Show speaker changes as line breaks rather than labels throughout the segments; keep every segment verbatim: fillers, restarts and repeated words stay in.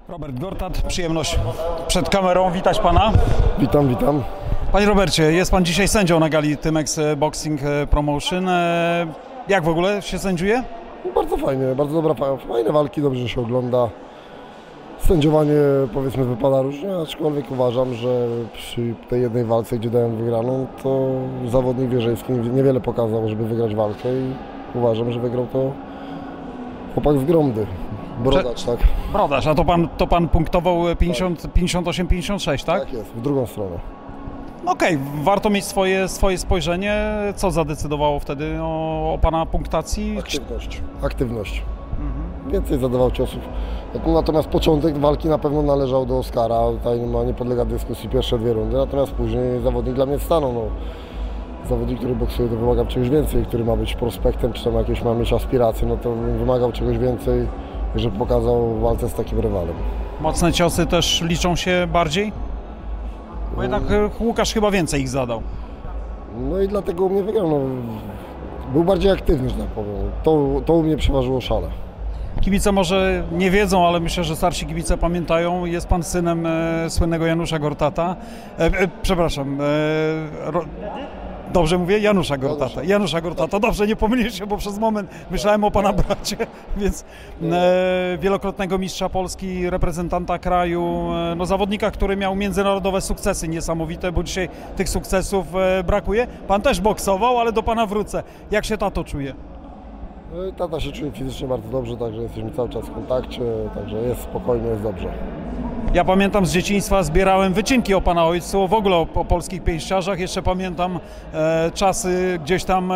Robert Gortat, przyjemność przed kamerą witać Pana.
Witam, witam.
Panie Robercie, jest Pan dzisiaj sędzią na gali Tymex Boxing Promotion. Jak w ogóle się sędziuje?
Bardzo fajnie, bardzo dobra, fajne walki, dobrze się ogląda. Sędziowanie, powiedzmy, wypada różnie, aczkolwiek uważam, że przy tej jednej walce, gdzie dałem wygraną, to zawodnik Wierzejski niewiele pokazał, żeby wygrać walkę i uważam, że wygrał to chłopak z Gromdy. Brodacz, tak?
Brodacz, a to pan, to pan punktował pięćdziesiąt, pięćdziesiąt osiem pięćdziesiąt sześć, tak?
Tak jest, w drugą stronę.
Okej, okay, warto mieć swoje, swoje spojrzenie. Co zadecydowało wtedy o, o Pana punktacji?
Aktywność. Aktywność. Mhm. Więcej zadawał ciosów. Natomiast początek walki na pewno należał do Oskara. Tutaj nie ma, nie podlega dyskusji pierwsze dwie rundy. Natomiast później zawodnik dla mnie stanął. No. Zawodnik, który boksuje, to wymaga czegoś więcej, który ma być prospektem, czy tam jakieś ma mieć aspiracje, no to wymagał czegoś więcej, żeby pokazał w walce z takim rywalem.
Mocne ciosy też liczą się bardziej? Bo jednak Łukasz chyba więcej ich zadał.
No i dlatego u mnie wygrał. No, był bardziej aktywny, że tak powiem. To, to u mnie przeważyło szale.
Kibice może nie wiedzą, ale myślę, że starsi kibice pamiętają. Jest Pan synem e, słynnego Janusza Gortata. E, e, przepraszam. E, ro... Dobrze mówię? Janusza Gortata. Janusza Gortata. Dobrze, nie pomyliłem się, bo przez moment myślałem o Pana bracie, więc e, wielokrotnego mistrza Polski, reprezentanta kraju, e, no zawodnika, który miał międzynarodowe sukcesy niesamowite, bo dzisiaj tych sukcesów e, brakuje. Pan też boksował, ale do Pana wrócę. Jak się tato czuje?
No, tata się czuje fizycznie bardzo dobrze, także jesteśmy cały czas w kontakcie, także jest spokojnie, jest dobrze.
Ja pamiętam z dzieciństwa, zbierałem wycinki o Pana ojcu, w ogóle o, o polskich pięściarzach. Jeszcze pamiętam e, czasy gdzieś tam e,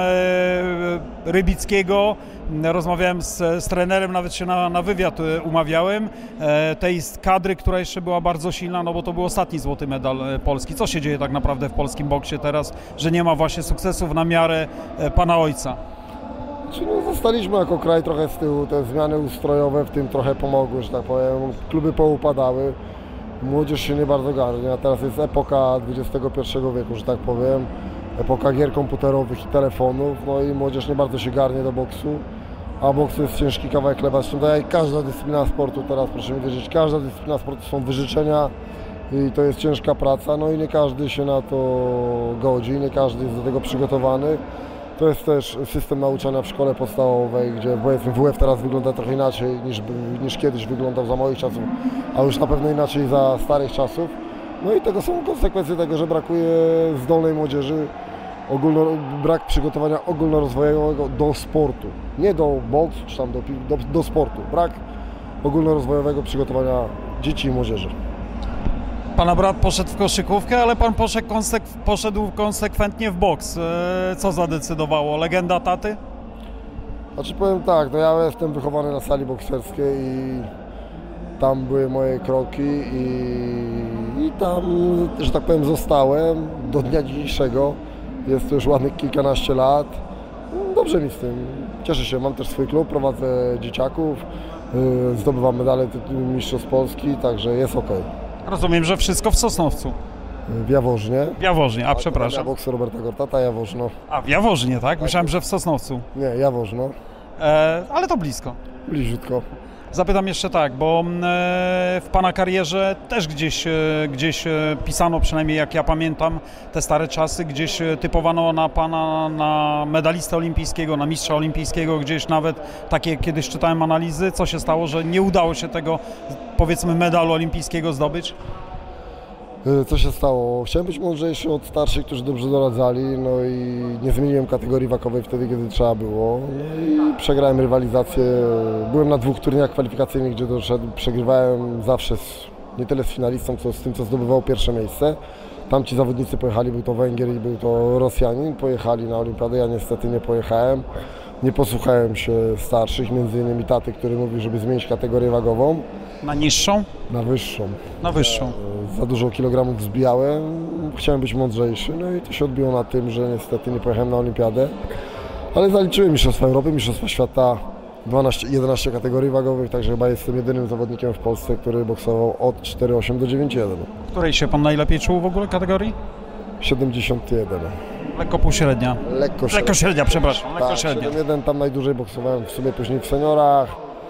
Rybickiego. Rozmawiałem z, z trenerem, nawet się na, na wywiad umawiałem. E, tej kadry, która jeszcze była bardzo silna, no bo to był ostatni złoty medal Polski. Co się dzieje tak naprawdę w polskim boksie teraz, że nie ma właśnie sukcesów na miarę e, Pana ojca?
Czyli no, zostaliśmy jako kraj trochę z tyłu, te zmiany ustrojowe w tym trochę pomogły, że tak powiem, kluby poupadały, młodzież się nie bardzo garnie, a teraz jest epoka dwudziestego pierwszego wieku, że tak powiem, epoka gier komputerowych i telefonów, no i młodzież nie bardzo się garnie do boksu, a boks jest ciężki kawałek chleba, zresztą tak jak każda dyscyplina sportu teraz, proszę mi wierzyć, każda dyscyplina sportu są wyżyczenia i to jest ciężka praca, no i nie każdy się na to godzi, nie każdy jest do tego przygotowany. To jest też system nauczania w szkole podstawowej, gdzie powiedzmy W F teraz wygląda trochę inaczej niż, niż kiedyś wyglądał za moich czasów, a już na pewno inaczej za starych czasów. No i tego są konsekwencje tego, że brakuje zdolnej młodzieży, ogólno, brak przygotowania ogólnorozwojowego do sportu. Nie do boksu czy tam do, do, do sportu. Brak ogólnorozwojowego przygotowania dzieci i młodzieży.
Pana brat poszedł w koszykówkę, ale Pan poszedł, konsek poszedł konsekwentnie w boks. Co zadecydowało? Legenda taty?
Znaczy powiem tak, no ja jestem wychowany na sali bokserskiej i tam były moje kroki i, i tam, że tak powiem, zostałem do dnia dzisiejszego. Jest to już ładnych kilkanaście lat. Dobrze mi z tym. Cieszę się, mam też swój klub, prowadzę dzieciaków, zdobywam medale mistrzostw Polski, także jest ok.
Rozumiem, że wszystko w Sosnowcu.
W Jaworznie.
W Jaworznie, a przepraszam.
Ja boksu Roberta Gortata, Jaworzno.
A w Jaworznie, tak? Myślałem, że w Sosnowcu.
Nie, Jaworzno.
E, ale to blisko.
Bliziutko.
Zapytam jeszcze tak, bo e, w Pana karierze też gdzieś, e, gdzieś e, pisano, przynajmniej jak ja pamiętam, te stare czasy, gdzieś typowano na Pana na medalistę olimpijskiego, na mistrza olimpijskiego, gdzieś nawet takie kiedyś czytałem analizy. Co się stało, że nie udało się tego, powiedzmy, medalu olimpijskiego zdobyć?
Co się stało? Chciałem być mądrzejszy od starszych, którzy dobrze doradzali, no i nie zmieniłem kategorii wakowej wtedy, kiedy trzeba było. No i przegrałem rywalizację. Byłem na dwóch turniejach kwalifikacyjnych, gdzie doszedł, przegrywałem zawsze z, nie tyle z finalistą, co z tym, co zdobywał pierwsze miejsce. Tamci zawodnicy pojechali, był to Węgier i był to Rosjanin, pojechali na olimpiadę, ja niestety nie pojechałem. Nie posłuchałem się starszych, między innymi taty, który mówił, żeby zmienić kategorię wagową.
Na niższą?
Na wyższą.
Na wyższą.
Za, za dużo kilogramów zbijałem, chciałem być mądrzejszy, no i to się odbiło na tym, że niestety nie pojechałem na olimpiadę. Ale zaliczyłem Mistrzostwa Europy, Mistrzostwa Świata, dwanaście, jedenaście kategorii wagowych, także chyba jestem jedynym zawodnikiem w Polsce, który boksował od cztery osiem do dziewięć jeden.
W której się Pan najlepiej czuł w ogóle kategorii?
siedemdziesiąt jeden.
Lekko półśrednia.
Lekko średnia,
Lekko średnia, przepraszam. Lekko
tak,
średnia.
siedemdziesiąt jeden tam najdłużej boksowałem, w sumie później w seniorach.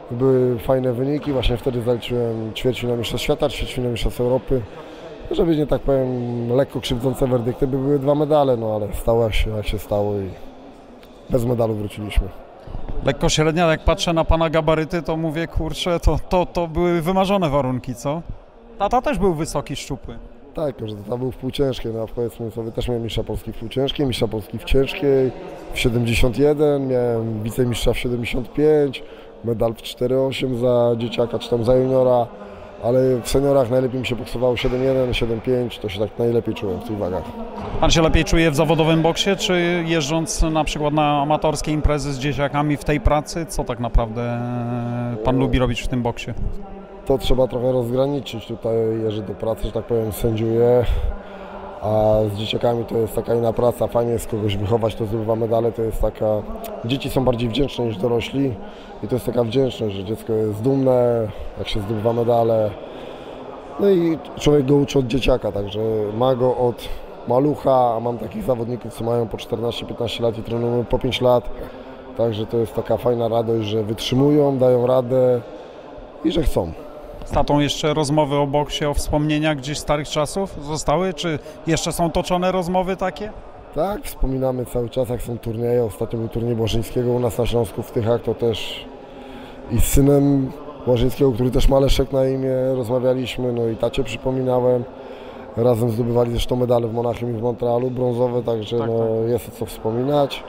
były fajne wyniki, właśnie wtedy zaliczyłem ćwierćfinał Mistrzostw Świata, ćwierćfinał Mistrzostw Europy. Żeby nie tak powiem, lekko krzywdzące werdykty, by były dwa medale, no ale stało się jak się stało i bez medalu wróciliśmy.
Lekko średnia, jak patrzę na pana gabaryty, to mówię, kurczę, to, to, to były wymarzone warunki, co? Tata też był wysoki, szczupły.
Tak, że tata był w półciężkiej, no a powiedzmy sobie, też miałem mistrza Polski w półciężkiej, mistrza Polski w ciężkiej, w siedemdziesiąt jeden, miałem wicemistrza w siedemdziesiąt pięć, medal w cztery osiem za dzieciaka czy tam za juniora, ale w seniorach najlepiej mi się boksowało siedem jeden, siedem pięć, to się tak najlepiej czułem w tych wagach.
Pan się lepiej czuje w zawodowym boksie, czy jeżdżąc na przykład na amatorskie imprezy z dzieciakami w tej pracy? Co tak naprawdę pan no, lubi robić w tym boksie?
To trzeba trochę rozgraniczyć. Tutaj jeżdżę do pracy, że tak powiem, sędziuję, a z dzieciakami to jest taka inna praca. Fajnie jest kogoś wychować, to zdobywa medale, to jest taka... Dzieci są bardziej wdzięczne niż dorośli i to jest taka wdzięczność, że dziecko jest dumne, jak się zdobywa medale. No i człowiek go uczy od dzieciaka, także ma go od malucha, a mam takich zawodników, co mają po czternaście piętnaście lat i trenują po pięć lat. Także to jest taka fajna radość, że wytrzymują, dają radę i że chcą.
Z tatą jeszcze rozmowy o boksie, o wspomnieniach gdzieś starych czasów zostały? Czy jeszcze są toczone rozmowy takie?
Tak, wspominamy cały czas, jak są turnieje. Ostatnio był turniej Błażyńskiego u nas na Śląsku w Tychach, to też i z synem Błażyńskiego, który też ma Leszek na imię, rozmawialiśmy, no i tacie przypominałem. Razem zdobywali zresztą medale w Monachium i w Montrealu, brązowe, także tak, no, tak. Jest co wspominać.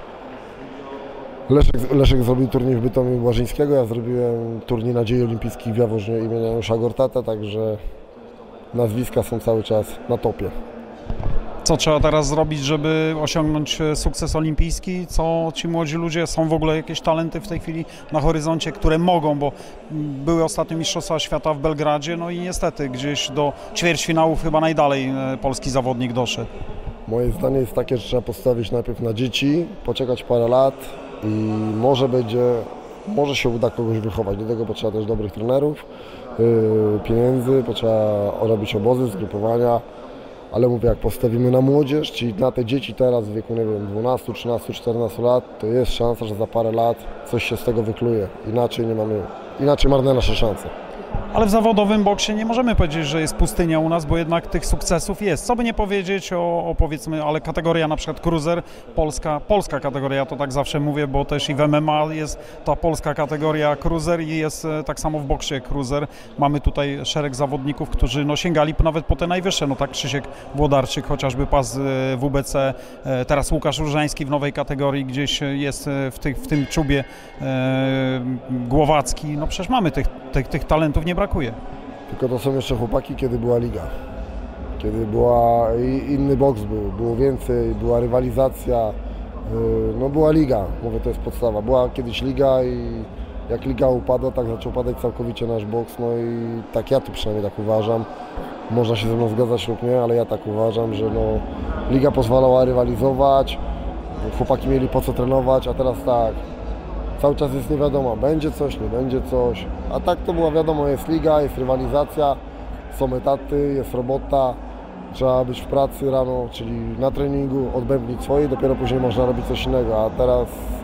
Leszek, Leszek zrobił turniej w Bytomiu Błażyńskiego, ja zrobiłem turniej Nadziei Olimpijskich w Jaworznie imienia Janusza Gortata, także nazwiska są cały czas na topie.
Co trzeba teraz zrobić, żeby osiągnąć sukces olimpijski? Co ci młodzi ludzie, są w ogóle jakieś talenty w tej chwili na horyzoncie, które mogą, bo były ostatnie Mistrzostwa Świata w Belgradzie, no i niestety gdzieś do ćwierćfinałów chyba najdalej polski zawodnik doszedł.
Moje zdanie jest takie, że trzeba postawić najpierw na dzieci, poczekać parę lat i może będzie, może się uda kogoś wychować. Do tego potrzeba też dobrych trenerów, yy, pieniędzy, potrzeba robić obozy, zgrupowania. Ale mówię, jak postawimy na młodzież, czyli na te dzieci teraz w wieku, nie wiem, dwunastu, trzynastu, czternastu lat, to jest szansa, że za parę lat coś się z tego wykluje. Inaczej nie mamy, inaczej marne nasze szanse.
Ale w zawodowym boksie nie możemy powiedzieć, że jest pustynia u nas, bo jednak tych sukcesów jest. Co by nie powiedzieć o, o powiedzmy, ale kategoria na przykład cruiser, polska, polska kategoria, to tak zawsze mówię, bo też i w M M A jest ta polska kategoria cruiser i jest tak samo w boksie cruiser. Mamy tutaj szereg zawodników, którzy no, sięgali nawet po te najwyższe, no tak Krzysiek Włodarczyk, chociażby pas W B C, teraz Łukasz Różański w nowej kategorii gdzieś jest w, tych, w tym czubie, e, Głowacki, no przecież mamy tych, tych, tych talentów, nie brakuje.
Tylko to są jeszcze chłopaki, kiedy była liga. Kiedy była inny boks był, było więcej, była rywalizacja, no była liga, mówię, to jest podstawa. Była kiedyś liga i jak liga upadła, tak zaczął padać całkowicie nasz boks, no i tak ja tu przynajmniej tak uważam. Można się ze mną zgadzać lub nie, ale ja tak uważam, że no, liga pozwalała rywalizować, chłopaki mieli po co trenować, a teraz tak. Cały czas jest nie wiadomo, będzie coś, nie będzie coś, a tak to było wiadomo, jest liga, jest rywalizacja, są etaty, jest robota, trzeba być w pracy rano, czyli na treningu, odbębnić swoje, dopiero później można robić coś innego, a teraz,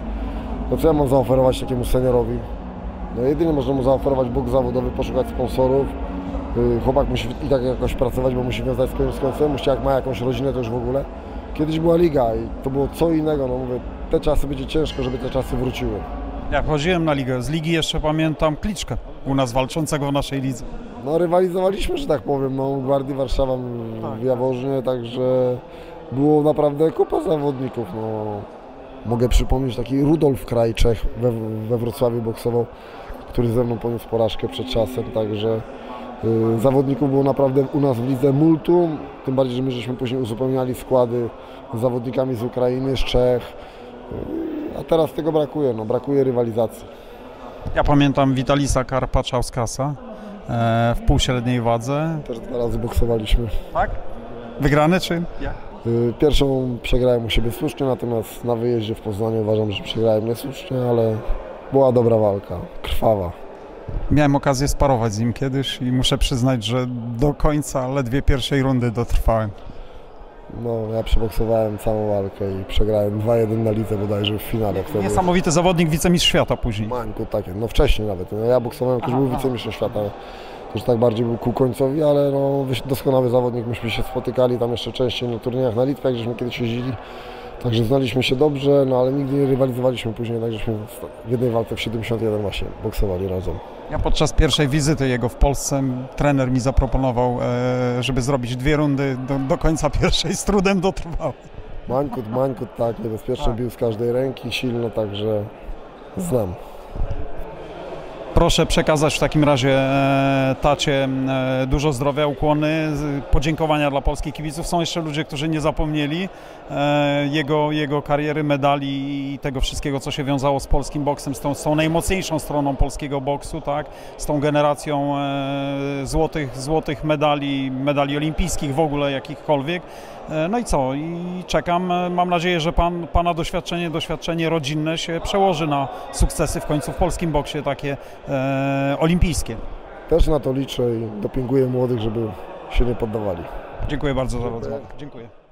no co ja mam zaoferować takiemu seniorowi? No jedynie można mu zaoferować boks zawodowy, poszukać sponsorów, chłopak musi i tak jakoś pracować, bo musi wiązać z końcem, musi jak ma jakąś rodzinę, to już w ogóle. Kiedyś była liga i to było co innego, no mówię, te czasy będzie ciężko, żeby te czasy wróciły.
Ja chodziłem na ligę, z ligi jeszcze pamiętam Kliczkę, u nas walczącego w naszej lidze.
No rywalizowaliśmy, że tak powiem, no Gwardii Warszawa w Jaworznie, także było naprawdę kupa zawodników. No. Mogę przypomnieć taki Rudolf Krajczech we, we Wrocławiu boksował, który ze mną poniósł porażkę przed czasem, także y, zawodników było naprawdę u nas w lidze multum, tym bardziej, że my żeśmy później uzupełniali składy z zawodnikami z Ukrainy, z Czech. A teraz tego brakuje, no brakuje rywalizacji.
Ja pamiętam Witalisa Karpaczaускasa e, w półśredniej wadze.
Też dwa razy boksowaliśmy.
Tak? Wygrany czy? Ja.
Pierwszą przegrałem u siebie słusznie, natomiast na wyjeździe w Poznaniu uważam, że przegrałem niesłusznie, ale była dobra walka, krwawa.
Miałem okazję sparować z nim kiedyś i muszę przyznać, że do końca ledwie pierwszej rundy dotrwałem.
No, ja przeboksowałem całą walkę i przegrałem dwa jeden na lidze bodajże w finale wtedy.
Niesamowity zawodnik, wicemistrz świata później.
Mańku, takie, no wcześniej nawet. No, ja boksowałem, ktoś był wicemistrzem świata, też tak bardziej był ku końcowi, ale no, doskonały zawodnik, myśmy się spotykali tam jeszcze częściej na turniejach na Litwie, jak żeśmy kiedyś jeździli. Także znaliśmy się dobrze, no ale nigdy nie rywalizowaliśmy później, tak żeśmy w jednej walce w siedemdziesiąt jeden właśnie boksowali razem.
Ja podczas pierwszej wizyty jego w Polsce trener mi zaproponował, e, żeby zrobić dwie rundy do, do końca pierwszej, z trudem dotrwał.
Mańkut, Mańkut, tak, niebezpieczny, bił z każdej ręki, silno, także znam.
Proszę przekazać w takim razie e, tacie e, dużo zdrowia, ukłony, podziękowania dla polskich kibiców. Są jeszcze ludzie, którzy nie zapomnieli e, jego, jego kariery, medali i tego wszystkiego, co się wiązało z polskim boksem, z tą, z tą najmocniejszą stroną polskiego boksu, tak? Z tą generacją e, złotych, złotych medali, medali olimpijskich w ogóle jakichkolwiek. E, no i co? I czekam. Mam nadzieję, że pan, pana doświadczenie, doświadczenie rodzinne się przełoży na sukcesy w końcu w polskim boksie takie E, olimpijskie.
Też na to liczę i dopinguję młodych, żeby się nie poddawali.
Dziękuję bardzo za rozmowę. Dziękuję.